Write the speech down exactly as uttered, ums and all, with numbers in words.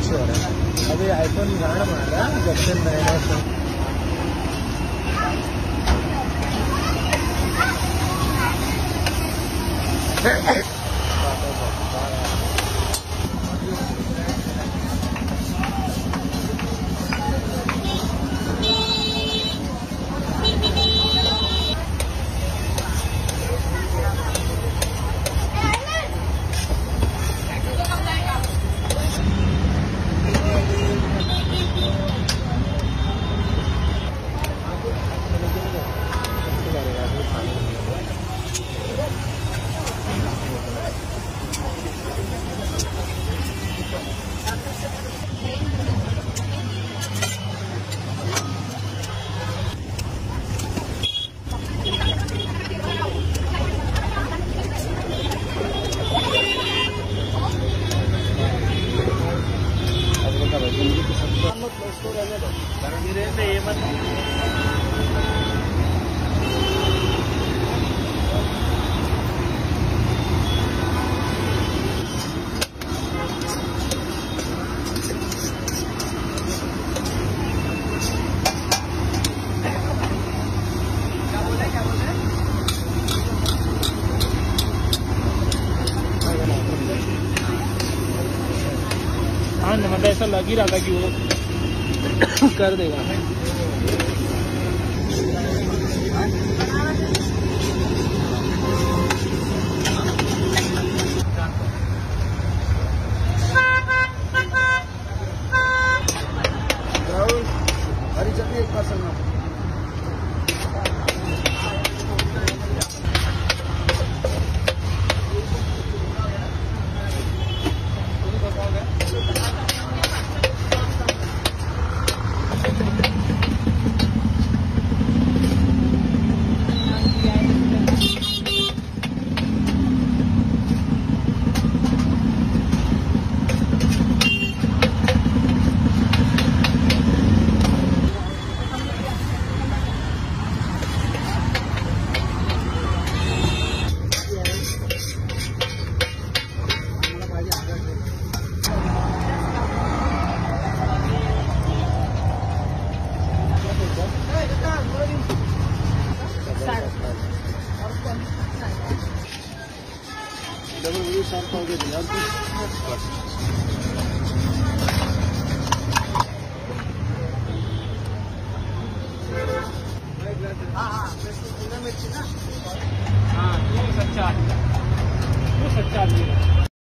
Issue हो रहा है। अभी आईफोन गाना मार रहा है जब से नए नए मतलब ऐसा लग ही रहा था कि वो कर देगा। हरी चटनी एक पर्सन डबल साफ हो गया। हाँ हाँ सच्चा सच्चा